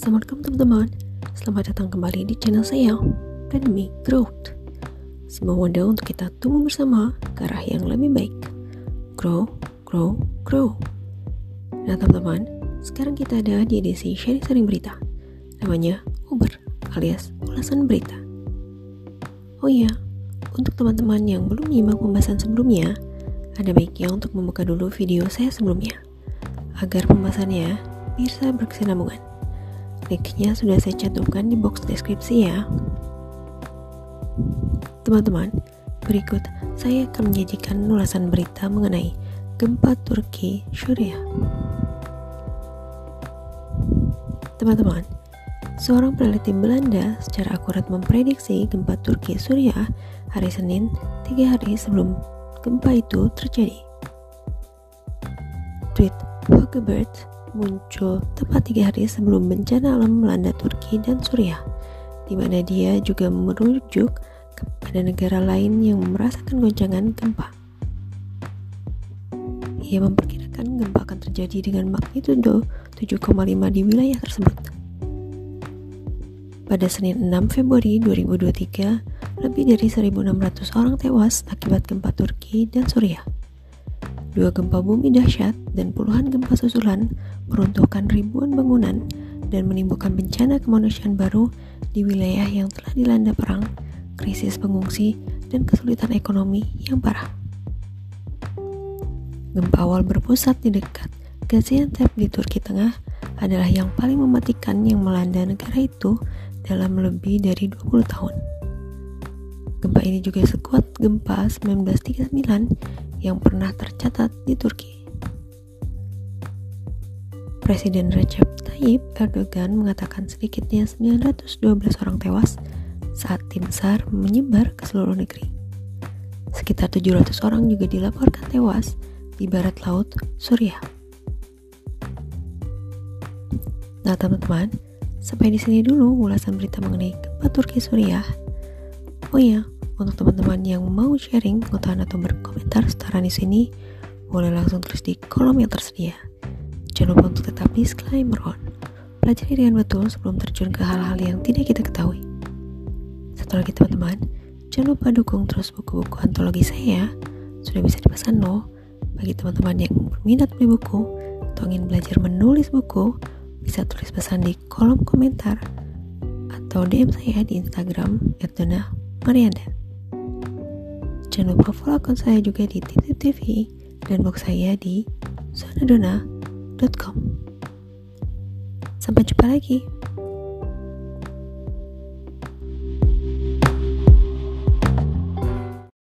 Assalamualaikum teman-teman. Selamat datang kembali di channel saya, Academy Growth. Sebuah wadah untuk kita tumbuh bersama ke arah yang lebih baik. Grow, grow, grow. Nah teman-teman, sekarang kita ada di edisi sharing berita. Namanya Uber alias ulasan berita. Oh iya, untuk teman-teman yang belum menyimak pembahasan sebelumnya, ada baiknya untuk membuka dulu video saya sebelumnya, agar pembahasannya bisa berkesinambungan. Linknya sudah saya cantumkan di box deskripsi ya. Teman-teman, berikut saya akan menyajikan ulasan berita mengenai gempa Turki Suriah. Teman-teman, seorang peneliti Belanda secara akurat memprediksi gempa Turki Suriah hari Senin 3 hari sebelum gempa itu terjadi. Tweet Hugebert muncul tepat 3 hari sebelum bencana alam melanda Turki dan Suriah, di mana dia juga merujuk kepada negara lain yang merasakan goncangan gempa. Ia memperkirakan gempa akan terjadi dengan magnitudo 7,5 di wilayah tersebut. Pada Senin 6 Februari 2023, lebih dari 1.600 orang tewas akibat gempa Turki dan Suriah. 2 gempa bumi dahsyat dan puluhan gempa susulan meruntuhkan ribuan bangunan dan menimbulkan bencana kemanusiaan baru di wilayah yang telah dilanda perang, krisis pengungsi, dan kesulitan ekonomi yang parah. Gempa awal berpusat di dekat Gaziantep di Turki Tengah adalah yang paling mematikan yang melanda negara itu dalam lebih dari 20 tahun. Gempa ini juga sekuat gempa 1939 yang pernah tercatat di Turki. Presiden Recep Tayyip Erdogan mengatakan sedikitnya 912 orang tewas saat tim SAR menyebar ke seluruh negeri. Sekitar 700 orang juga dilaporkan tewas di barat laut Suriah. Nah teman-teman, sampai di sini dulu ulasan berita mengenai gempa Turki Suriah. Oh iya, untuk teman-teman yang mau sharing pengetahuan atau berkomentar setara di sini, boleh langsung tulis di kolom yang tersedia. Jangan lupa untuk tetap disclaimer on. Pelajari dengan betul sebelum terjun ke hal-hal yang tidak kita ketahui. Satu lagi teman-teman, jangan lupa dukung terus buku-buku antologi saya. Sudah bisa dipesan loh. Bagi teman-teman yang berminat beli buku atau ingin belajar menulis buku, bisa tulis pesan di kolom komentar atau DM saya di Instagram @donamarianda. Jangan lupa follow akun saya juga di TV dan blog saya di zonadona.com. Sampai jumpa lagi.